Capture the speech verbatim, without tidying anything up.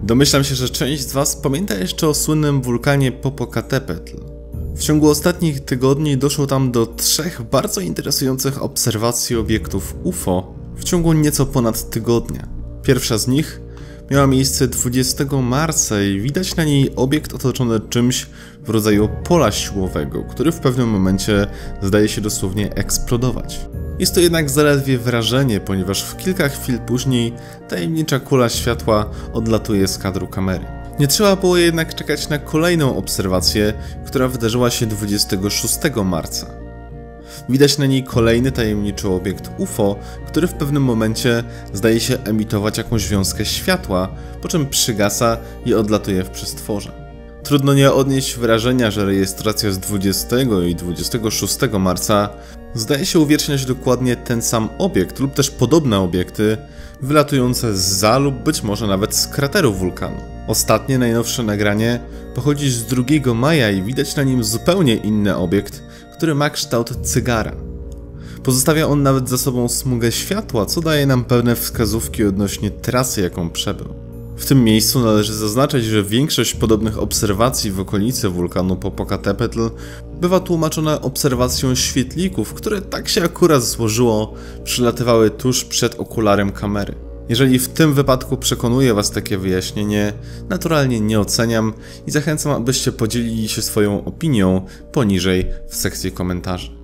Domyślam się, że część z Was pamięta jeszcze o słynnym wulkanie Popocatépetl. W ciągu ostatnich tygodni doszło tam do trzech bardzo interesujących obserwacji obiektów U F O w ciągu nieco ponad tygodnia. Pierwsza z nich miała miejsce dwudziestego marca i widać na niej obiekt otoczony czymś w rodzaju pola siłowego, który w pewnym momencie zdaje się dosłownie eksplodować. Jest to jednak zaledwie wrażenie, ponieważ w kilka chwil później tajemnicza kula światła odlatuje z kadru kamery. Nie trzeba było jednak czekać na kolejną obserwację, która wydarzyła się dwudziestego szóstego marca. Widać na niej kolejny tajemniczy obiekt U F O, który w pewnym momencie zdaje się emitować jakąś wiązkę światła, po czym przygasa i odlatuje w przestworze. Trudno nie odnieść wrażenia, że rejestracja z dwudziestego i dwudziestego szóstego marca zdaje się uwieczniać dokładnie ten sam obiekt lub też podobne obiekty wylatujące zza lub być może nawet z krateru wulkanu. Ostatnie, najnowsze nagranie pochodzi z drugiego maja i widać na nim zupełnie inny obiekt, który ma kształt cygara. Pozostawia on nawet za sobą smugę światła, co daje nam pewne wskazówki odnośnie trasy, jaką przebył. W tym miejscu należy zaznaczyć, że większość podobnych obserwacji w okolicy wulkanu Popocatépetl bywa tłumaczona obserwacją świetlików, które tak się akurat złożyło, przylatywały tuż przed okularem kamery. Jeżeli w tym wypadku przekonuje Was takie wyjaśnienie, naturalnie nie oceniam i zachęcam, abyście podzielili się swoją opinią poniżej w sekcji komentarzy.